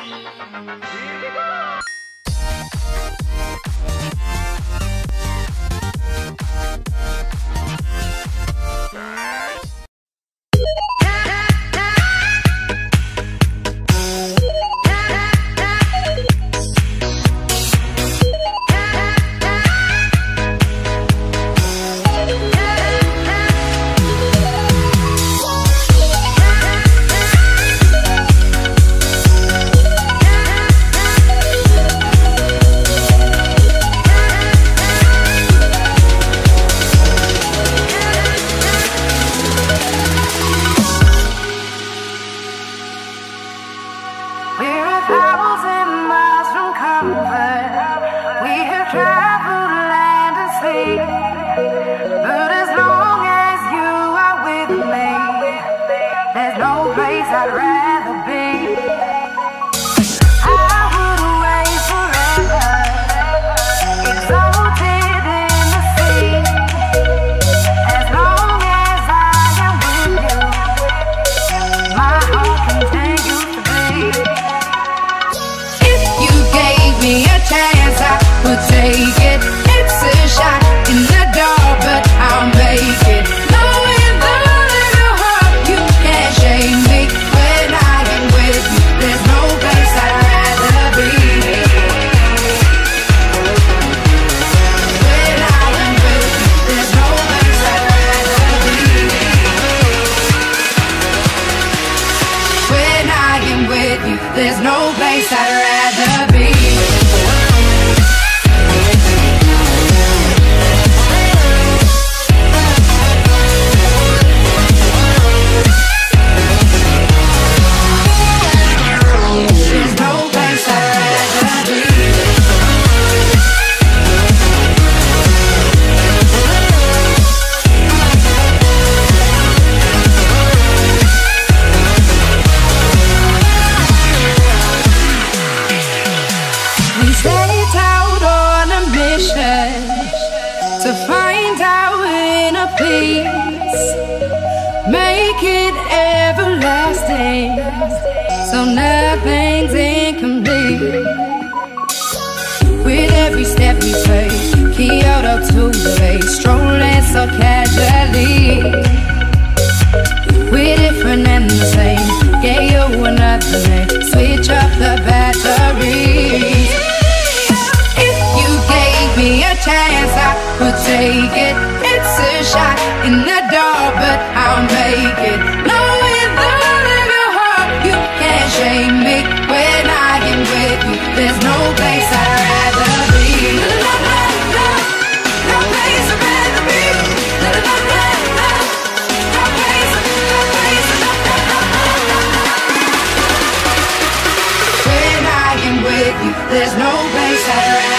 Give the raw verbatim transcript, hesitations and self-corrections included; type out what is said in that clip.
But as long as you are with me, there's no place I'd rather be. I would wait forever, exalted in the sea. As long as I am with you, my heart continues to beat. If you gave me a chance, I would take it. It's a shot in the dark, but I'll make it. Knowing the little heart, you can't shame me. When I am with you, there's no place I'd rather be. When I am with you, there's no place I'd rather be. When I am with you, there's no place I'd rather be. To find our inner peace, make it everlasting, so nothing's incomplete. With every step we take, Kyoto to the bay, strolling so casually. We're different and the same, get you another name, switch up the batteries. Me a chance, I would take it. It's a shot in the dark, but I'll make it. Knowing the little heart, you can't shame me. When I am with you, there's no place I'd rather be. No place I'd rather be. No place, no place, no place. When I am with you, there's no place I'd rather be.